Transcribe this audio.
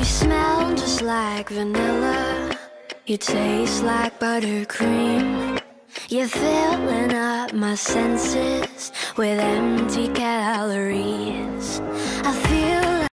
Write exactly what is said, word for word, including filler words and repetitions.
smell just like vanilla. You taste like buttercream. You're filling up my senses with empty calories.